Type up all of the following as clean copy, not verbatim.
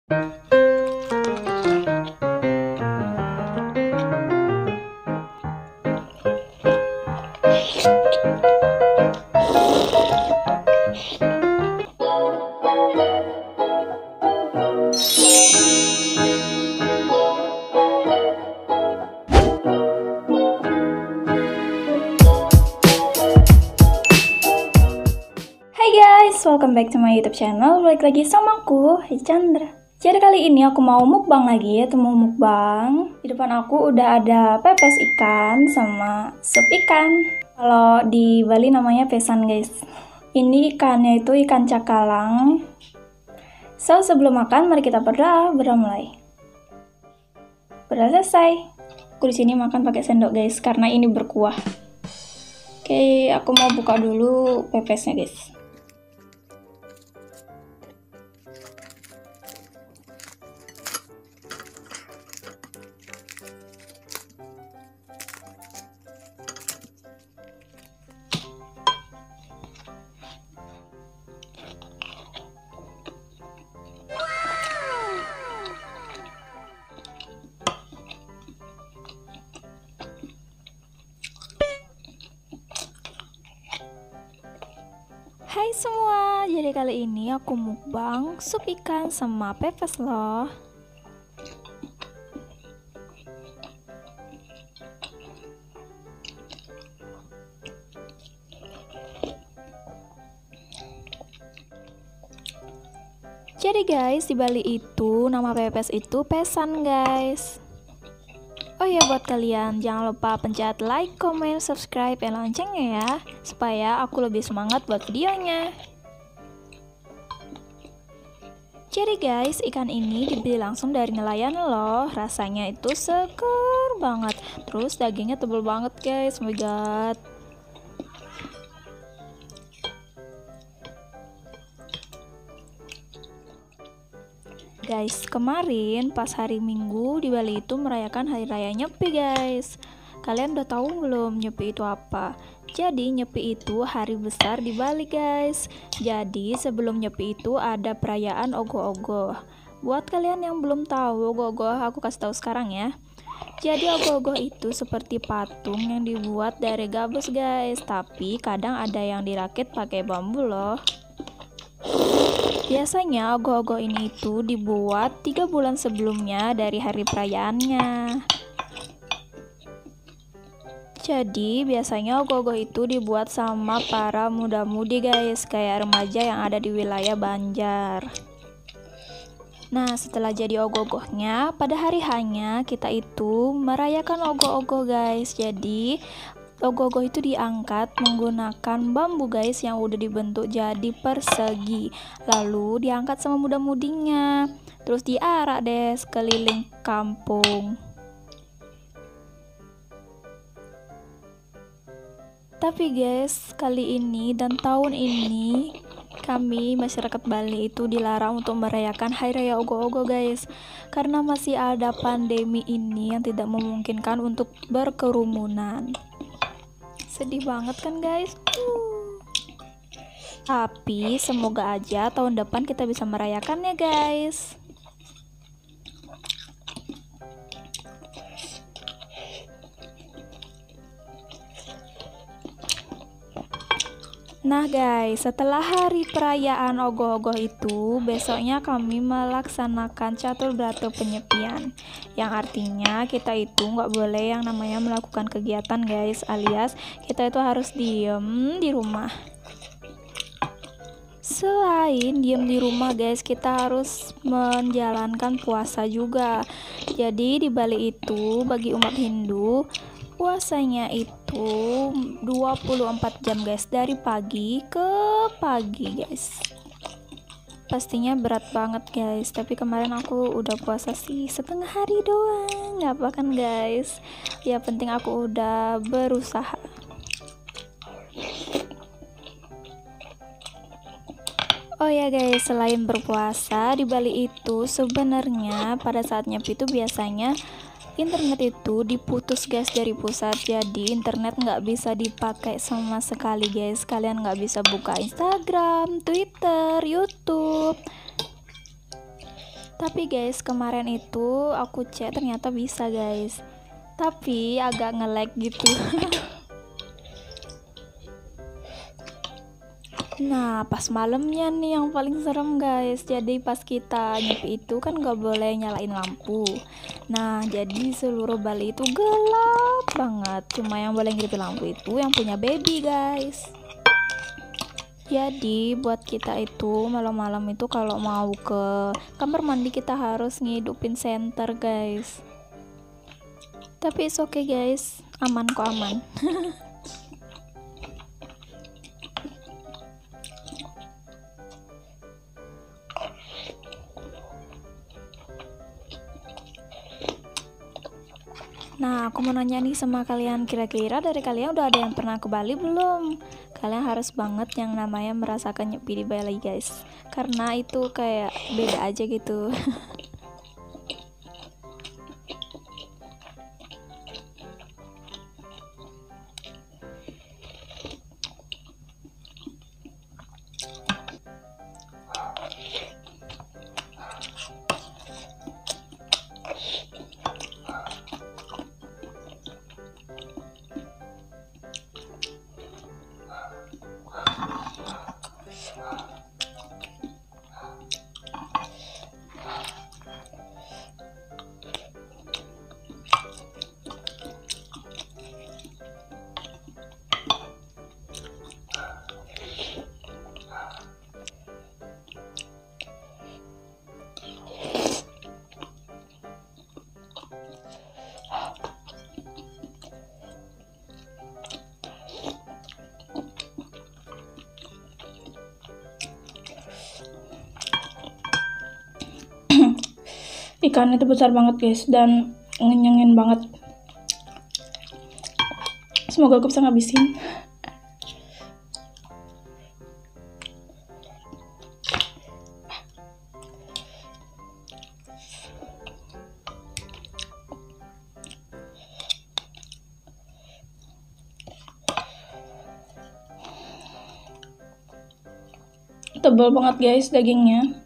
Welcome back to my YouTube channel. Balik lagi sama aku, Chandra. Jadi kali ini aku mau mukbang lagi ya, mau mukbang. Di depan aku udah ada pepes ikan sama sup ikan. Kalau di Bali namanya pesan, guys. Ini ikannya itu ikan cakalang. So, sebelum makan mari kita berdoa mulai. Berdoa selesai. Aku di sini makan pakai sendok, guys, karena ini berkuah. Oke, aku mau buka dulu pepesnya, guys. Hai semua, jadi kali ini aku mukbang sup ikan sama pepes loh. Jadi guys, di Bali itu nama pepes itu pesan, guys. Oh ya, buat kalian jangan lupa pencet like, comment, subscribe, dan loncengnya ya, supaya aku lebih semangat buat videonya. Jadi guys, ikan ini dibeli langsung dari nelayan loh. Rasanya itu seger banget. Terus dagingnya tebal banget, guys. Oh my god. Guys, kemarin pas hari Minggu di Bali itu merayakan hari raya Nyepi, guys. Kalian udah tahu belum Nyepi itu apa? Jadi Nyepi itu hari besar di Bali, guys. Jadi sebelum Nyepi itu ada perayaan ogoh-ogoh. Buat kalian yang belum tahu ogoh-ogoh, aku kasih tahu sekarang ya. Jadi ogoh-ogoh itu seperti patung yang dibuat dari gabus, guys. Tapi kadang ada yang dirakit pakai bambu loh. Biasanya ogoh-ogoh ini itu dibuat 3 bulan sebelumnya dari hari perayaannya. Jadi biasanya ogoh-ogoh itu dibuat sama para muda-mudi, guys, kayak remaja yang ada di wilayah Banjar. Nah, setelah jadi ogoh-ogohnya, pada hari hanya kita itu merayakan ogoh-ogoh, guys. Jadi ogoh-ogoh itu diangkat menggunakan bambu, guys, yang udah dibentuk jadi persegi. Lalu diangkat sama muda-mudinya. Terus diarak deh sekeliling kampung. Tapi guys, kali ini dan tahun ini kami masyarakat Bali itu dilarang untuk merayakan Hari Raya Ogoh-ogoh, guys, karena masih ada pandemi ini yang tidak memungkinkan untuk berkerumunan. Sedih banget kan, guys? Tapi semoga aja tahun depan kita bisa merayakannya, guys. Nah guys, setelah hari perayaan ogoh-ogoh itu, besoknya kami melaksanakan catur berata penyepian. Yang artinya kita itu nggak boleh yang namanya melakukan kegiatan, guys, alias kita itu harus diem di rumah. Selain diem di rumah, guys, kita harus menjalankan puasa juga. Jadi di Bali itu bagi umat Hindu puasanya itu 24 jam, guys, dari pagi ke pagi, guys. Pastinya berat banget, guys, tapi kemarin aku udah puasa sih setengah hari doang, nggak apa kan, guys. Ya penting aku udah berusaha. Oh ya guys, selain berpuasa di Bali itu sebenarnya pada saat Nyepi itu biasanya internet itu diputus, guys, dari pusat. Jadi internet nggak bisa dipakai sama sekali, guys. Kalian nggak bisa buka Instagram, Twitter, YouTube. Tapi guys, kemarin itu aku cek ternyata bisa guys, tapi agak nge-lag gitu. Nah, pas malamnya nih yang paling serem guys. Jadi pas kita nyepi itu kan gak boleh nyalain lampu. Nah, jadi seluruh Bali itu gelap banget. Cuma yang boleh ngidupin lampu itu yang punya baby guys. Jadi buat kita itu malam-malam itu kalau mau ke kamar mandi kita harus ngidupin senter guys. Tapi it's okay guys, aman kok, aman. Nah, aku mau nanya nih sama kalian, kira-kira dari kalian udah ada yang pernah ke Bali belum? Kalian harus banget yang namanya merasakan nyepi di Bali guys, karena itu kayak beda aja gitu. Ikan itu besar banget guys dan ngenyangin banget. Semoga aku bisa ngabisin. Tebal banget guys dagingnya.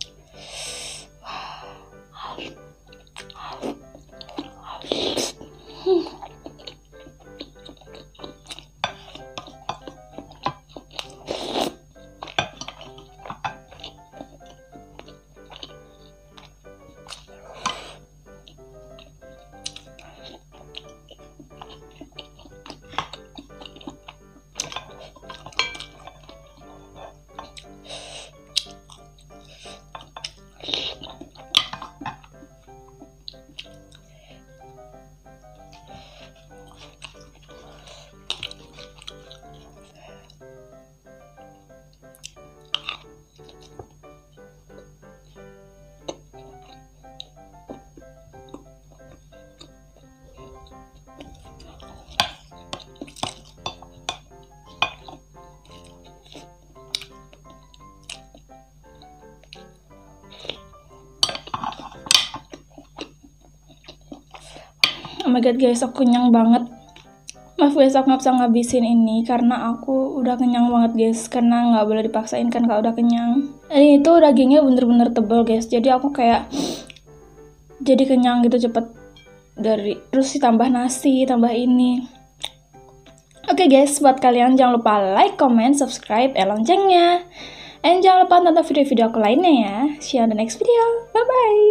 Oh my god guys, aku kenyang banget. Maaf guys, aku nggak bisa ngabisin ini karena aku udah kenyang banget guys. Karena nggak boleh dipaksain kan kalau udah kenyang. Ini itu dagingnya bener-bener tebal guys. Jadi aku kayak jadi kenyang gitu cepet. Terus ditambah nasi, tambah ini. Oke guys, buat kalian jangan lupa like, comment, subscribe, loncengnya. And jangan lupa tonton video-video aku lainnya ya. See you on the next video. Bye bye.